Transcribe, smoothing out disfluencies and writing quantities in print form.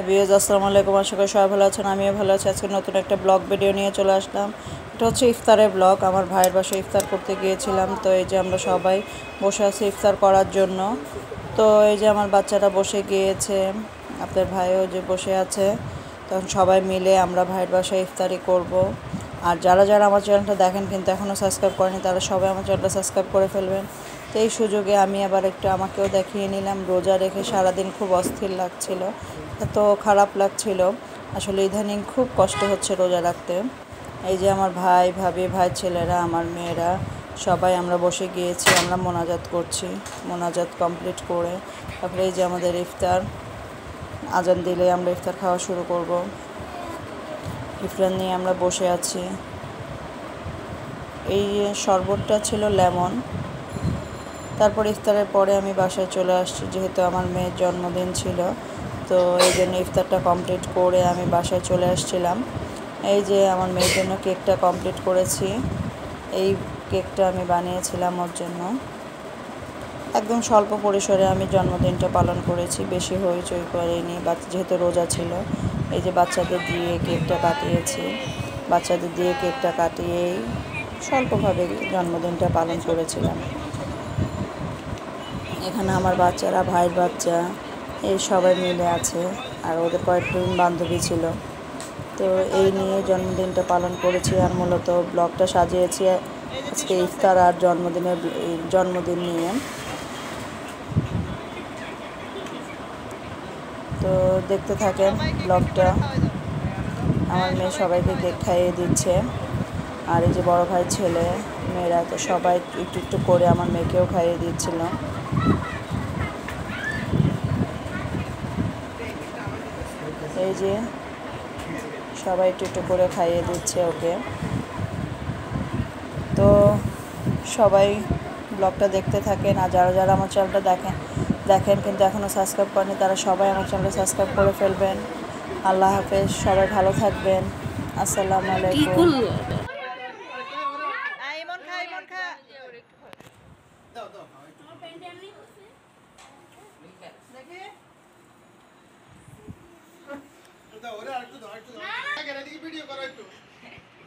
Viewers আসসালামু আলাইকুম, আশা করি সবাই ভালো আছেন। আমিও ভালো আছি। আজকে নতুন একটা ব্লগ ভিডিও নিয়ে চলে আসলাম। এটা হচ্ছে ইফতারের ব্লগ। আমার ভাইয়ের বাসায় ইফতার করতে গিয়েছিলাম। তো এই যে আমরা সবাই বসে আছি ইফতার করার জন্য। তো এই যে আমার বাচ্চারা বসে গিয়েছে, আপনার ভাইও যে বসে আছে। তখন সবাই মিলে আমরা ভাইয়ের বাসায় ইফতারি করব। আর যারা যারা আমার চ্যানেলটা দেখেন কিন্তু এখনও সাবস্ক্রাইব করেনি, তারা সবাই আমার চ্যানেলটা সাবস্ক্রাইব করে ফেলবেন। তো এই সুযোগে আমি আবার একটু আমাকেও দেখিয়ে নিলাম। রোজা রেখে সারাদিন খুব অস্থির লাগছিল, এত খারাপ লাগছিল। আসলে ইদানিং খুব কষ্ট হচ্ছে রোজা রাখতে। এই যে আমার ভাই ভাবি, ভাই ছেলেরা, আমার মেয়েরা সবাই আমরা বসে গিয়েছি। আমরা মোনাজাত করছি। মোনাজাত কমপ্লিট করে তারপরে এই যে আমাদের ইফতার, আজান দিলে আমরা ইফতার খাওয়া শুরু করব। ইফতার নিয়ে আমরা বসে আছি। এই শরবতটা ছিল লেমন। তারপর ইফতারের পরে আমি বাসায় চলে আসছি, যেহেতু আমার মেয়ের জন্মদিন ছিল। তো এই জন্য ইফতারটা কমপ্লিট করে আমি বাসায় চলে আসছিলাম। এই যে আমার মেয়ের জন্য কেকটা কমপ্লিট করেছি। এই কেকটা আমি বানিয়েছিলাম ওর জন্য। একদম স্বল্প পরিসরে আমি জন্মদিনটা পালন করেছি, বেশি হইচই করিনি, যেহেতু রোজা ছিল। এই যে বাচ্চাদের দিয়ে কেকটা কাটিয়েছি। বাচ্চাদের দিয়ে কেকটা কাটিয়েই স্বল্পভাবে জন্মদিনটা পালন করেছিলাম। এখানে আমার বাচ্চারা, ভাইয়ের বাচ্চা, এই সবাই মিলে আছে। আর ওদের কয়েকজন বান্ধবী ছিল। তো এই নিয়ে জন্মদিনটা পালন করেছি। আর মূলত ব্লগটা সাজিয়েছি আজকে ইফতার আর জন্মদিন নিয়ে। তো দেখতে থাকেন ব্লগটা। আমার মেয়ে সবাইকে কেক খাইয়ে দিচ্ছে। আর এই যে বড় ভাই, ছেলে, মেয়েরা তো সবাই একটু একটু করে আমার মেয়েকেও খাইয়ে দিচ্ছিল। এই যে সবাই একটু একটু করে খাইয়ে দিচ্ছে ওকে। তো সবাই ব্লগটা দেখতে থাকেন। আর যারা যারা আমার চ্যানেলটা দেখেন কিন্তু এখনও সাবস্ক্রাইব করেনি, তারা সবাই আমার চ্যানেলটা সাবস্ক্রাইব করে ফেলবেন। আল্লাহ হাফেজ, সবাই ভালো থাকবেন। আসসালামু আলাইকুম। ওরা আরেকটু দাও, ভিডিও করো একটু।